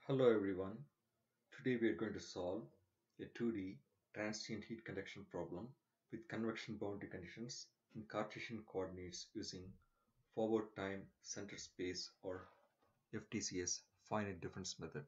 Hello everyone. Today we are going to solve a 2D transient heat conduction problem with convection boundary conditions in Cartesian coordinates using forward time center space or FTCS finite difference method.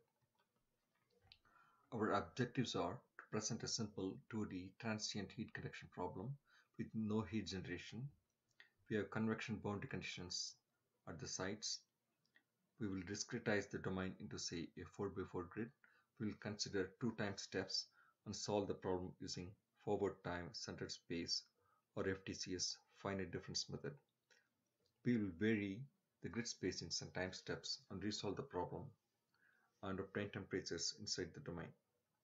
Our objectives are to present a simple 2D transient heat conduction problem with no heat generation. We have convection boundary conditions at the sides. We will discretize the domain into, say, a 4x4 grid. We will consider two time steps and solve the problem using forward time centered space or FTCS finite difference method. We will vary the grid spacings and time steps and resolve the problem and obtain temperatures inside the domain.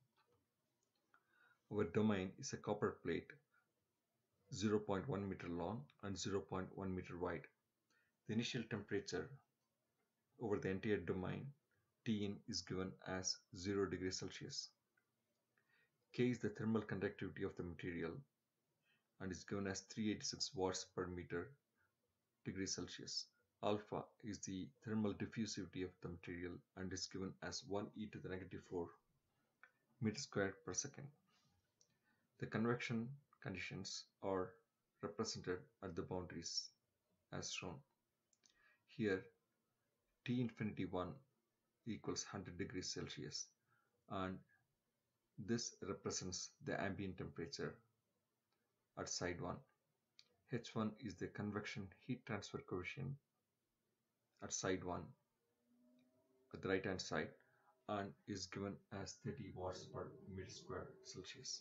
Our domain is a copper plate 0.1 meter long and 0.1 meter wide. The initial temperature over the entire domain Tin is given as 0 degrees Celsius. K is the thermal conductivity of the material and is given as 386 watts per meter degrees Celsius. Alpha is the thermal diffusivity of the material and is given as 1 e to the negative 4 meter squared per second. The convection conditions are represented at the boundaries as shown. Here T infinity 1 equals 100 degrees Celsius and this represents the ambient temperature at side 1. H1 is the convection heat transfer coefficient at side 1 at the right hand side and is given as 30 watts per meter square Celsius.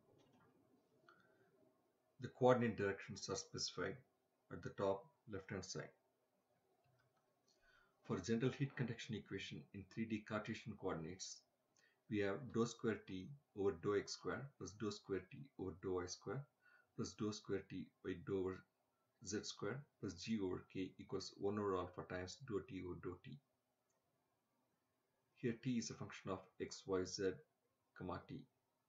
The coordinate directions are specified at the top left hand side. For general heat conduction equation in 3D Cartesian coordinates, we have dou square T over dou x square plus dou square T over dou y square plus dou square T by dou over z square plus g over k equals 1 over alpha times dou t over dou t. Here t is a function of x, y, z, comma t.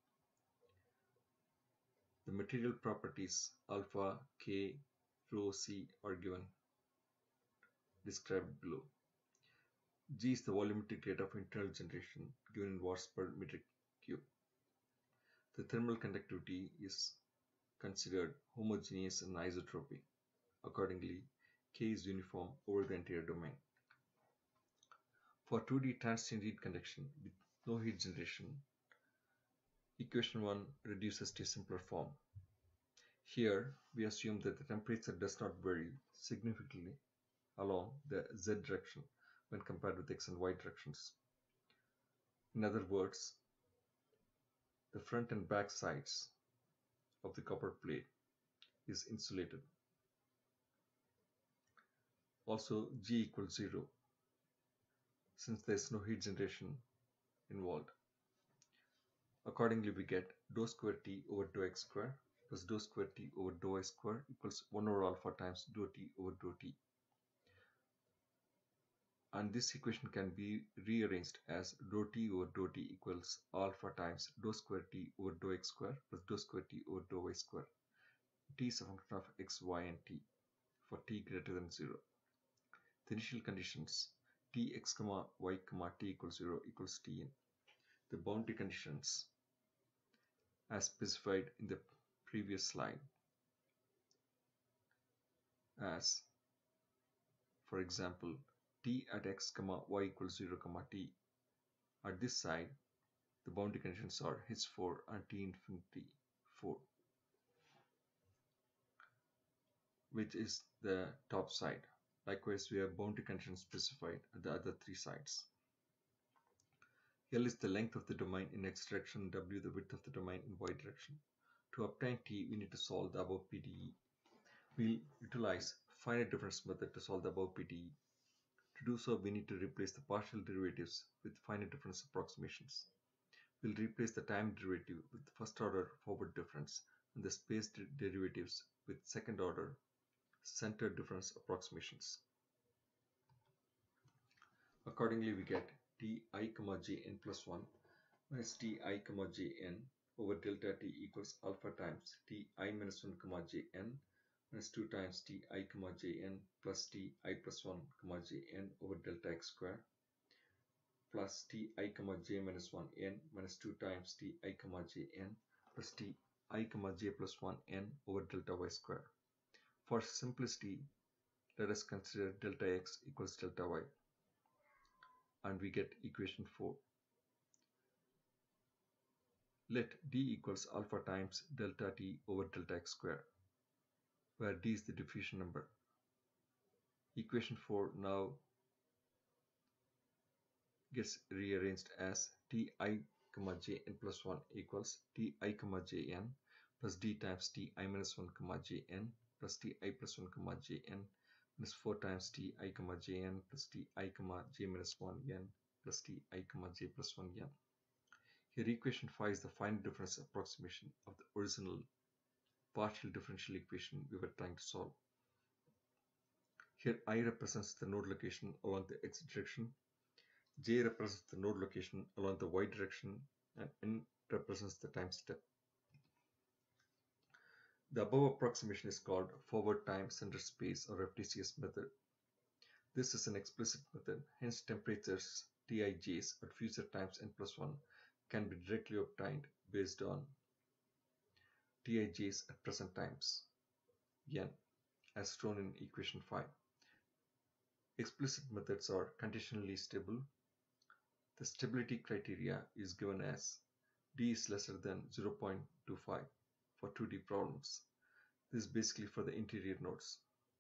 The material properties alpha, k, rho, c are given, described below. G is the volumetric rate of internal generation given in watts per meter cube. The thermal conductivity is considered homogeneous and isotropic. Accordingly, K is uniform over the entire domain. For 2D transient heat conduction with no heat generation, equation 1 reduces to a simpler form. Here, we assume that the temperature does not vary significantly along the z direction when compared with x and y directions. In other words, the front and back sides of the copper plate is insulated. Also, G equals 0 since there is no heat generation involved. Accordingly, we get dou square T over dou x square plus dou square T over dou y square equals 1 over alpha times dou T over dou T. And this equation can be rearranged as dou T over dou T equals alpha times dou square T over dou x square plus dou square T over dou y square. T is a function of x, y, and t for t greater than 0. The initial conditions Tx, y, t equals 0 equals Tn. The boundary conditions as specified in the previous slide as, for example, T at x, y equals 0, t. At this side, the boundary conditions are h4 and T infinity 4, which is the top side. Likewise, we have boundary conditions specified at the other three sides. L is the length of the domain in x direction, W the width of the domain in y direction. To obtain T, we need to solve the above PDE. We'll utilize finite difference method to solve the above PDE. To do so, we need to replace the partial derivatives with finite difference approximations. We'll replace the time derivative with first order forward difference and the space derivatives with second order center difference approximations. Accordingly, we get Ti, jn plus 1 minus Ti, jn over delta T equals alpha times Ti minus 1, jn minus 2 times Ti, jn plus Ti plus 1, jn over delta x square. plus ti comma j minus 1 n minus 2 times ti comma j n plus ti comma j plus 1 n over delta y square. For simplicity, let us consider delta x equals delta y, and we get equation 4. Let d equals alpha times delta t over delta x square, where d is the diffusion number. Equation 4 now gets rearranged as ti comma jn plus 1 equals ti comma jn plus d times ti minus 1 comma jn plus ti plus 1 comma jn minus 4 times ti comma jn plus ti comma j minus 1 n plus ti comma j plus 1 n. Here equation 5 is the final difference approximation of the original partial differential equation we were trying to solve. Here I represents the node location along the x direction, j represents the node location along the y direction, and n represents the time step. The above approximation is called forward time center space or FTCS method. This is an explicit method, hence temperatures Tij's at future times n plus 1 can be directly obtained based on Tij's at present times n, as shown in equation 5. Explicit methods are conditionally stable. The stability criteria is given as d is lesser than 0.25 for 2D problems. This is basically for the interior nodes.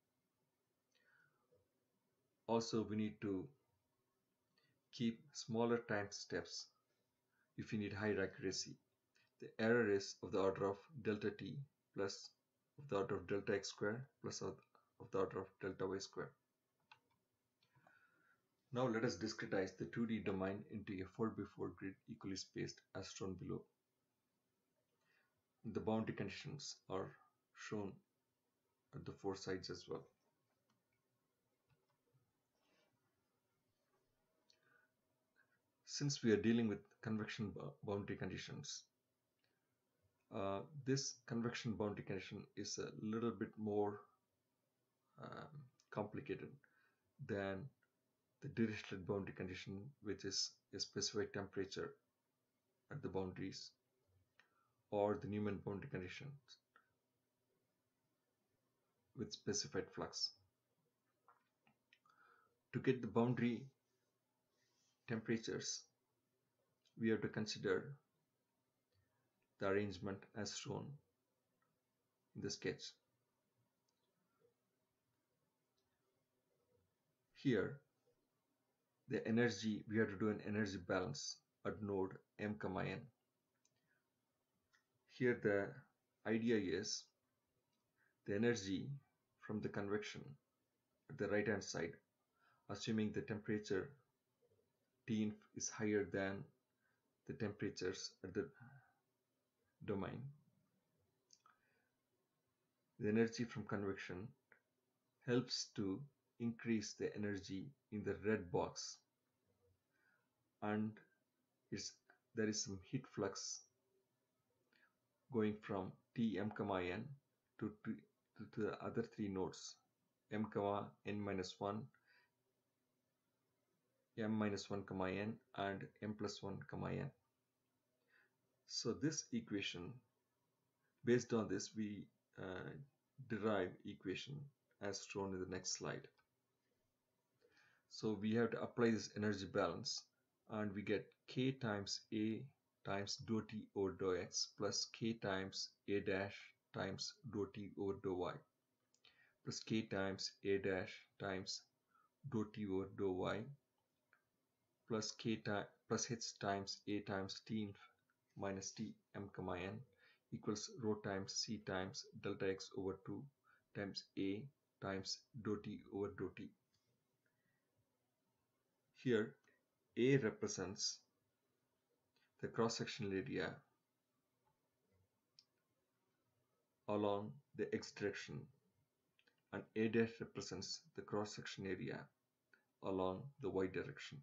Also, we need to keep smaller time steps if you need higher accuracy. The error is of the order of delta t plus of the order of delta x square plus of the order of delta y square. Now let us discretize the 2D domain into a 4x4 grid equally spaced as shown below. The boundary conditions are shown at the four sides as well. Since we are dealing with convection boundary conditions, this convection boundary condition is a little bit more complicated than the Dirichlet boundary condition, which is a specified temperature at the boundaries, or the Newman boundary conditions with specified flux. To get the boundary temperatures, we have to consider the arrangement as shown in the sketch. Here, the energy, we have to do an energy balance at node m comma n. Here the idea is the energy from the convection at the right hand side, assuming the temperature T is higher than the temperatures at the domain. The energy from convection helps to increase the energy in the red box, and there is some heat flux going from Tm comma n to the other three nodes m comma n minus 1, m minus 1 comma n, and m plus 1 comma n. So this equation, based on this, we derive equation as shown in the next slide. So we have to apply this energy balance, and we get k times a times dou t over dou x plus k times a dash times dou t over dou y plus k times a dash times dou t over dou y plus h times a times t minus t m comma n equals rho times c times delta x over 2 times a times dou t over dou t. Here a represents the cross-sectional area along the x direction, and a dash represents the cross-section area along the y direction.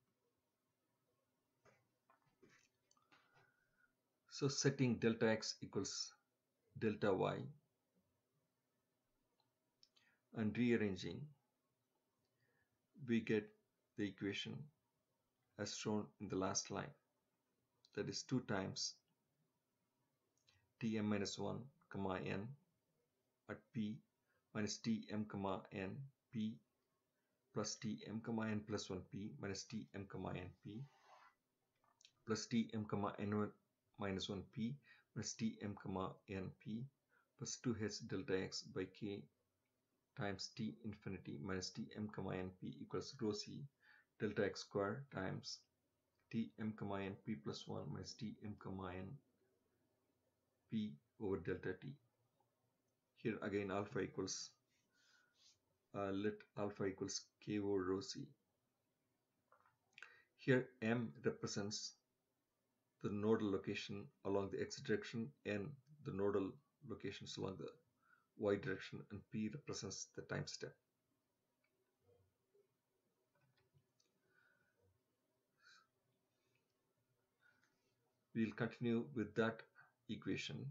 So setting delta x equals delta y and rearranging, we get the equation as shown in the last line. That is 2 times Tm minus 1 comma n at P minus Tm comma n P plus Tm comma n plus 1 P minus Tm comma n P plus Tm comma n minus 1 P minus Tm comma n P plus 2h delta x by k times T infinity minus Tm comma n P equals rho c delta x square times Tm comma n P plus 1 minus Tm comma n P over delta T. Here again alpha equals let alpha equals k over rho c. Here m represents the nodal location along the x direction, n the nodal locations along the y direction, and p represents the time step. We'll continue with that equation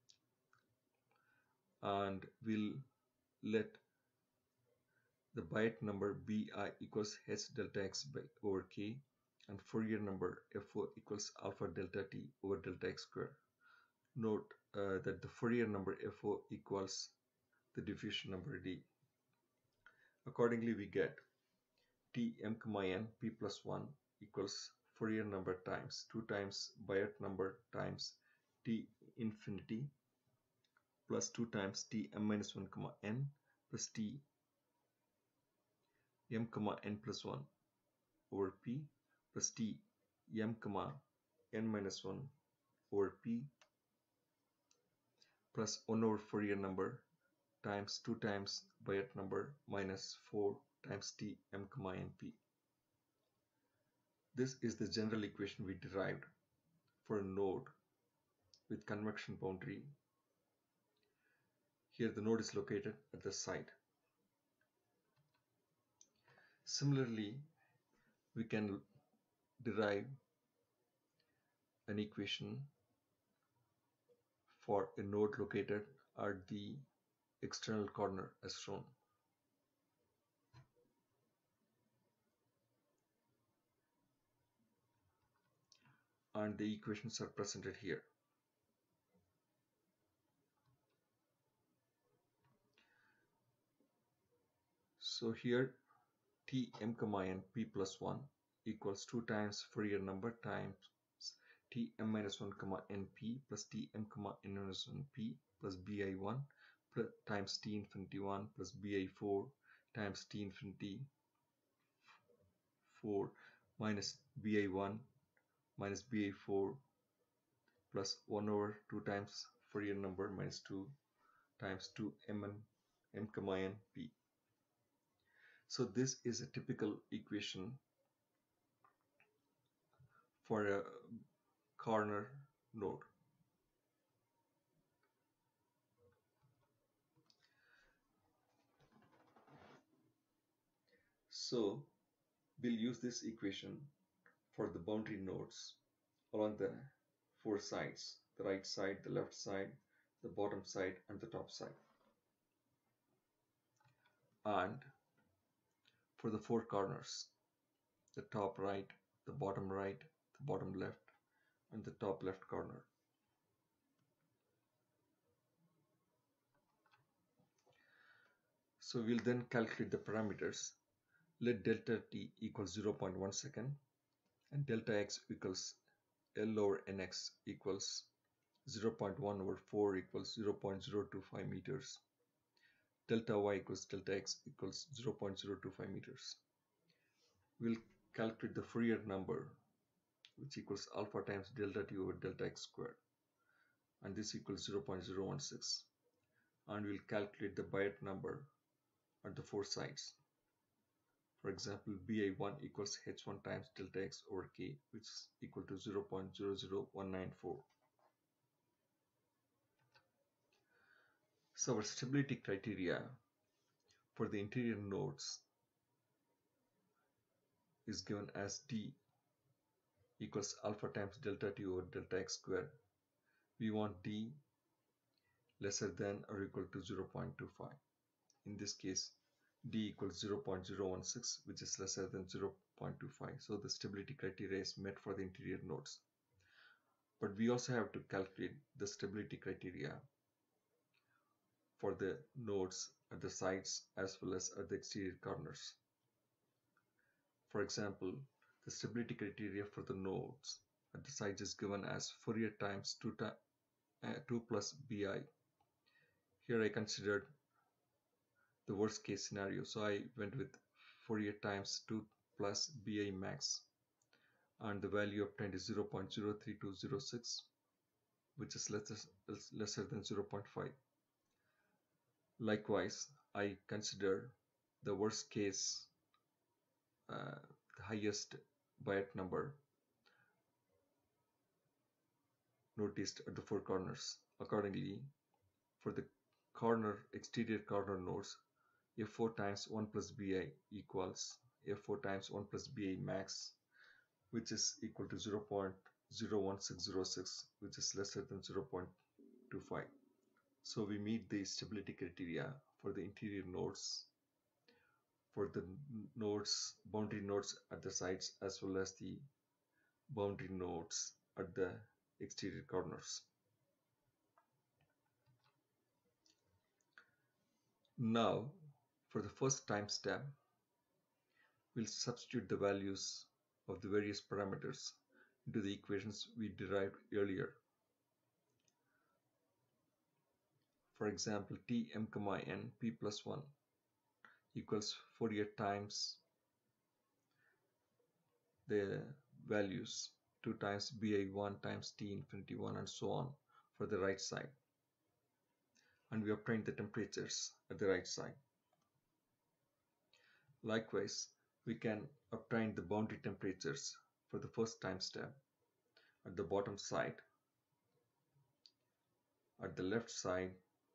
and we'll let the Biot number bi equals h delta x by over k and Fourier number fo equals alpha delta t over delta x square. Note that the Fourier number fo equals the diffusion number d. Accordingly, we get Tm comma n p plus 1 equals Fourier number times 2 times Biot number times T infinity plus 2 times Tm minus 1 comma n plus T m comma n plus 1 over p plus T m comma n minus 1 over p plus 1 over Fourier number times 2 times Biot number minus 4 times T m comma n p. This is the general equation we derived for a node with convection boundary. Here the node is located at the site. Similarly, we can derive an equation for a node located at the external corner as shown. And the equations are presented here. So here Tm comma n p plus 1 equals 2 times Fourier number times Tm minus 1 comma np plus Tm comma n minus 1 p plus bi1 plus times T infinity 1 plus bi4 times T infinity 4 minus bi1 minus bi4 plus 1 over 2 times Fourier number minus 2 times 2 m comma n p. So this is a typical equation for a corner node. So we'll use this equation for the boundary nodes along the 4 sides: the right side, the left side, the bottom side, and the top side. And for the 4 corners: the top right, the bottom left, and the top left corner. So we'll then calculate the parameters. Let delta t equals 0.1 second and delta x equals L over nx equals 0.1 over 4 equals 0.025 meters. Delta y equals delta x equals 0.025 meters. We'll calculate the Fourier number, which equals alpha times delta t over delta x squared, and this equals 0.016. And we'll calculate the Biot number at the 4 sides. For example, bi1 equals h1 times delta x over k, which is equal to 0.00194. So our stability criteria for the interior nodes is given as d equals alpha times delta t over delta x squared. We want d lesser than or equal to 0.25. In this case, D equals 0.016, which is lesser than 0.25. So the stability criteria is met for the interior nodes. But we also have to calculate the stability criteria for the nodes at the sides as well as at the exterior corners. For example, the stability criteria for the nodes at the sides is given as Fourier times 2 plus bi. Here I considered the worst case scenario, so I went with Fourier times 2 plus bi max, and the value obtained is 0.03206, which is lesser than 0.5. Likewise, I consider the worst case, the highest Biot number noticed at the four corners. Accordingly, for the exterior corner nodes, F4 times 1 plus Bi equals F4 times 1 plus Bi max, which is equal to 0.01606, which is lesser than 0.25. So we meet the stability criteria for the interior nodes, for the boundary nodes at the sides, as well as the boundary nodes at the exterior corners. Now, for the first time step, we'll substitute the values of the various parameters into the equations we derived earlier. For example, Tm, n p plus 1 equals Fourier times the values 2 times bi1 times t infinity 1 and so on for the right side. And we obtained the temperatures at the right side. Likewise, we can obtain the boundary temperatures for the first time step at the bottom side, at the left side,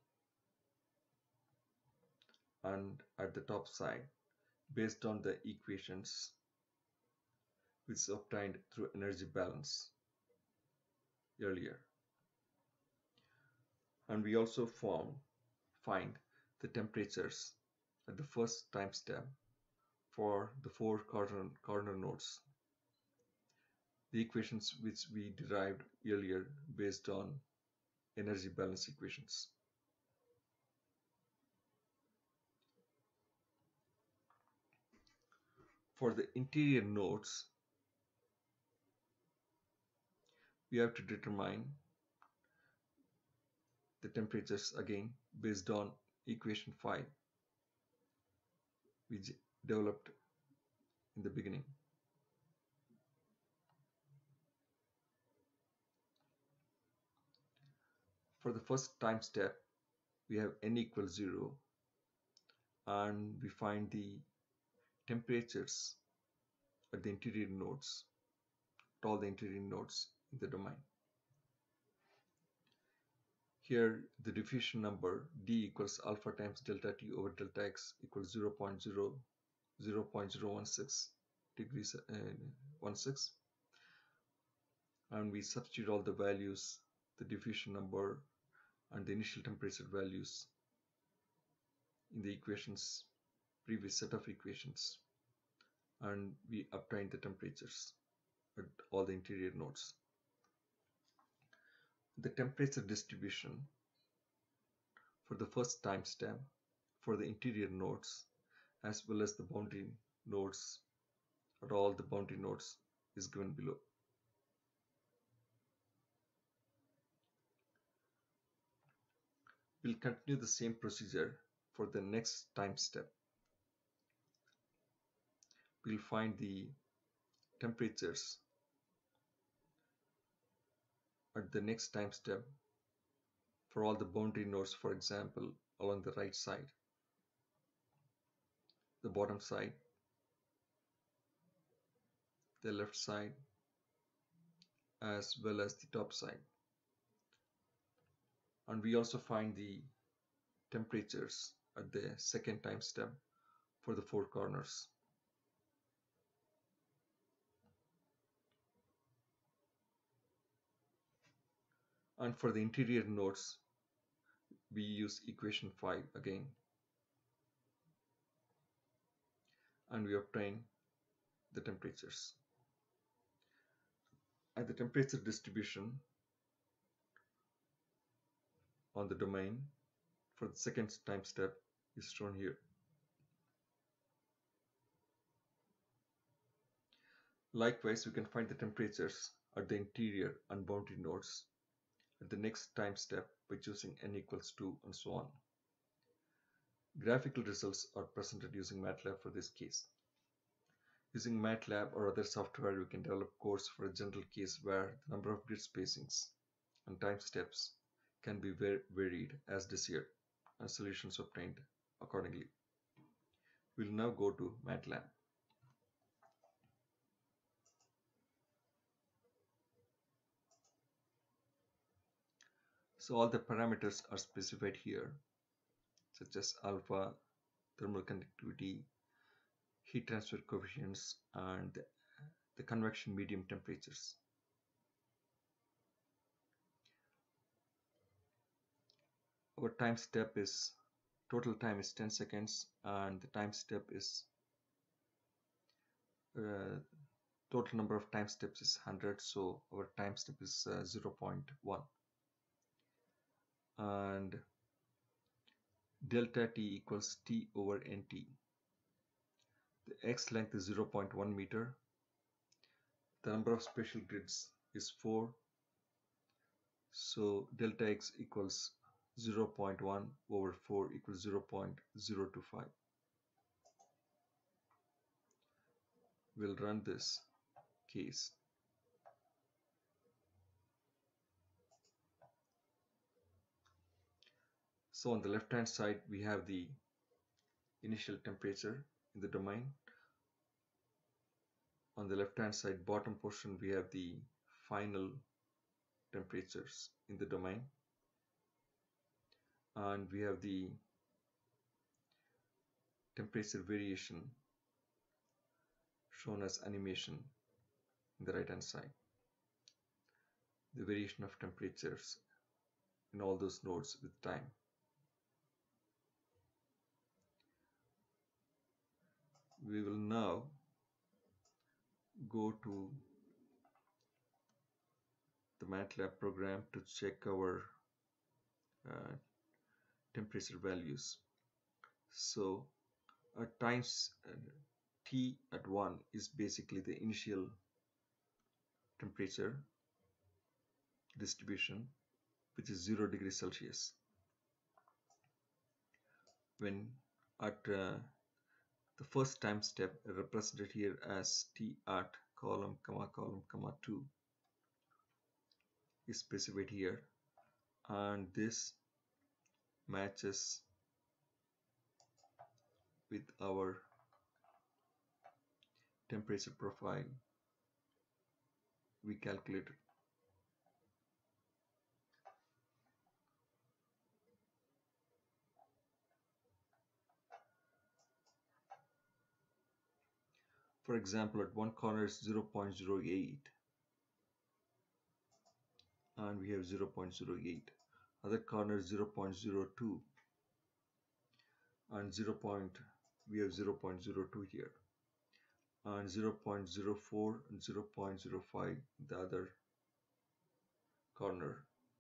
and at the top side based on the equations which obtained through energy balance earlier. And we also find the temperatures at the first time step for the four corner nodes, the equations which we derived earlier based on energy balance equations. For the interior nodes, we have to determine the temperatures again based on equation 5 we developed in the beginning. For the first time step, we have n equals 0, and we find the temperatures at the interior nodes, at all the interior nodes in the domain. Here the diffusion number d equals alpha times delta t over delta x equals 0.016 degrees 16, and we substitute all the values, the diffusion number and the initial temperature values in the previous set of equations, and we obtain the temperatures at all the interior nodes. The temperature distribution for the first time step for the interior nodes as well as the boundary nodes at all the boundary nodes is given below. We'll continue the same procedure for the next time step. We'll find the temperatures at the next time step for all the boundary nodes, for example, along the right side, the bottom side, the left side, as well as the top side. And we also find the temperatures at the second time step for the four corners. And for the interior nodes, we use equation 5 again. and we obtain the temperatures. And the temperature distribution on the domain for the second time step is shown here. Likewise, we can find the temperatures at the interior and boundary nodes at the next time step by choosing n equals 2 and so on. Graphical results are presented using MATLAB for this case. Using MATLAB or other software, we can develop codes for a general case where the number of grid spacings and time steps can be varied as desired and solutions obtained accordingly. We'll now go to MATLAB. So all the parameters are specified here, such as alpha, thermal conductivity, heat transfer coefficients, and the convection medium temperatures. Our time step is, total time is 10 seconds, and the time step is, total number of time steps is 100, so our time step is 0.1. And delta t equals t over nt. The x length is 0.1 meter. The number of spatial grids is 4. So delta x equals 0.1 over 4 equals 0.025. We'll run this case. So on the left hand side we have the initial temperature in the domain. On the left hand side bottom portion we have the final temperatures in the domain, and we have the temperature variation shown as animation in the right hand side. The variation of temperatures in all those nodes with time. We will now go to the MATLAB program to check our temperature values. So at times T at 1 is basically the initial temperature distribution, which is 0 degrees Celsius. When at the first time step represented here as T at column, comma 2 is specified here, and this matches with our temperature profile we calculated. For example, at one corner is 0.08 and we have 0.08. Other corner is 0.02 and we have 0.02 here, and 0.04 and 0.05 the other corner.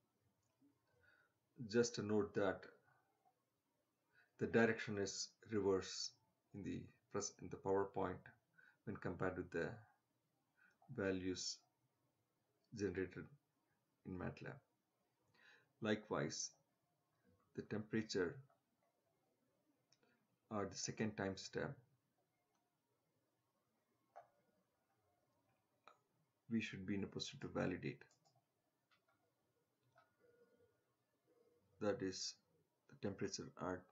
Just a note that the direction is reverse in the PowerPoint when compared with the values generated in MATLAB. Likewise, the temperature at the second time step, we should be in a position to validate. That is the temperature at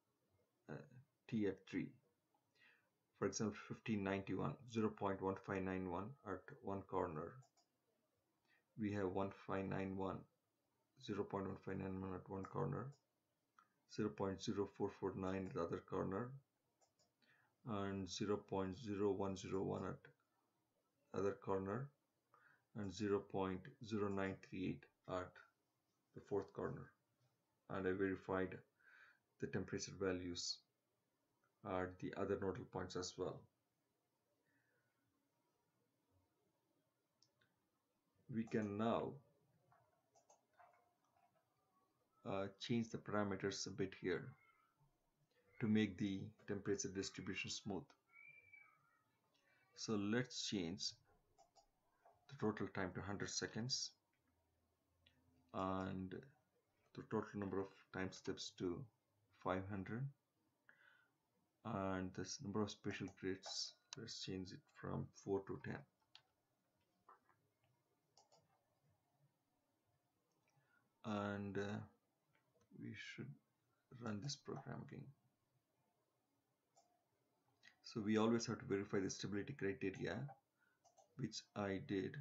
T at 3. For example, 1591, 0.1591 at one corner. We have 0.1591 at one corner, 0.0449 at the other corner, and 0.0101 at other corner, and 0.0938 at the fourth corner. And I verified the temperature values at the other nodal points as well. We can now change the parameters a bit here to make the temperature distribution smooth. So let's change the total time to 100 seconds and the total number of time steps to 500, and this number of spatial grids, let's change it from 4 to 10. And we should run this program again. So we always have to verify the stability criteria, which I did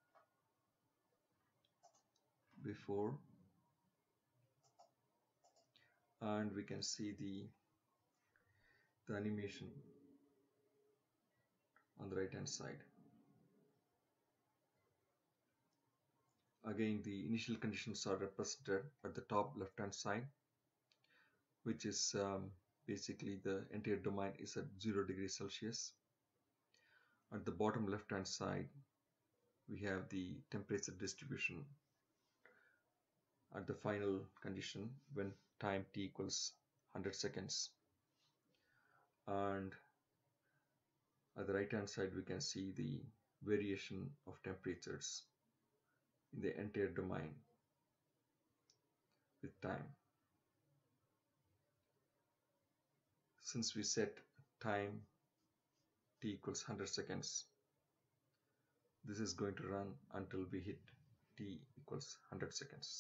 before, and we can see the animation on the right hand side. Again, the initial conditions are represented at the top left hand side, which is basically the entire domain is at 0 degrees Celsius. At the bottom left hand side, we have the temperature distribution at the final condition when time t equals 100 seconds. And at the right hand side, we can see the variation of temperatures in the entire domain with time. Since we set time t equals 100 seconds, this is going to run until we hit t equals 100 seconds.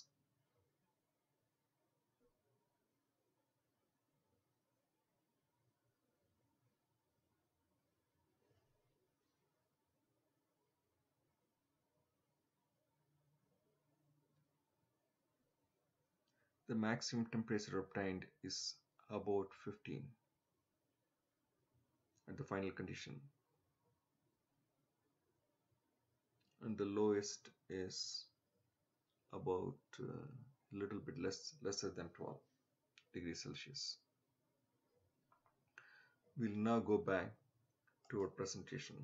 The maximum temperature obtained is about 15 at the final condition, and the lowest is about a little bit lesser than 12 degrees Celsius. We'll now go back to our presentation.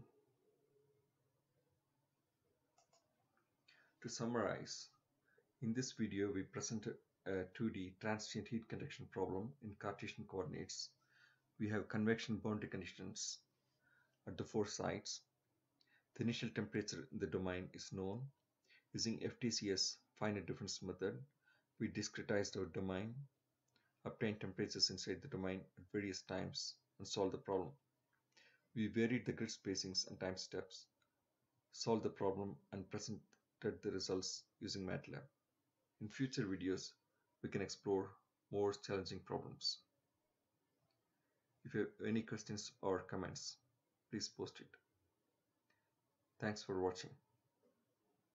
To summarize, in this video we presented a 2D transient heat conduction problem in Cartesian coordinates. We have convection boundary conditions at the 4 sites. The initial temperature in the domain is known. Using FTCS finite difference method, we discretized our domain, obtained temperatures inside the domain at various times, and solved the problem. We varied the grid spacings and time steps, solved the problem, and presented the results using MATLAB. In future videos, we can explore more challenging problems. If you have any questions or comments, please post it. Thanks for watching.